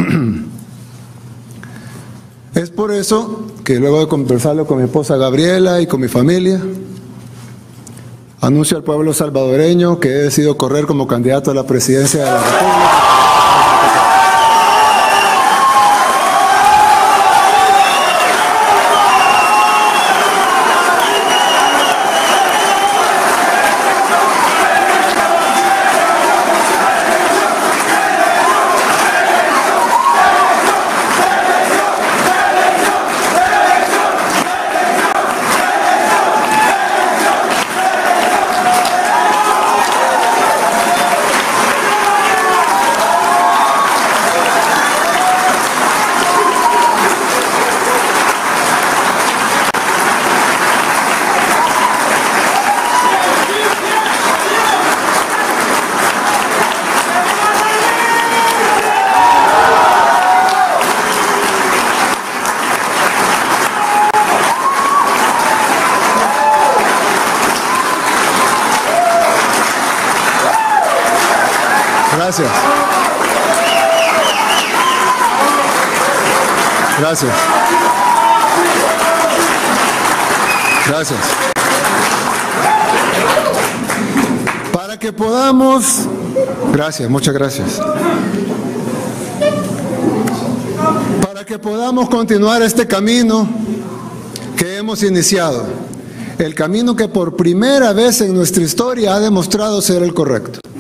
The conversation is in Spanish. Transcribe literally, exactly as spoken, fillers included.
Es por eso que luego de conversarlo con mi esposa Gabriela y con mi familia, anuncio al pueblo salvadoreño que he decidido correr como candidato a la presidencia de la República. Gracias. Gracias. Gracias. Para que podamos... Gracias, muchas gracias. Para que podamos continuar este camino que hemos iniciado, el camino que por primera vez en nuestra historia ha demostrado ser el correcto.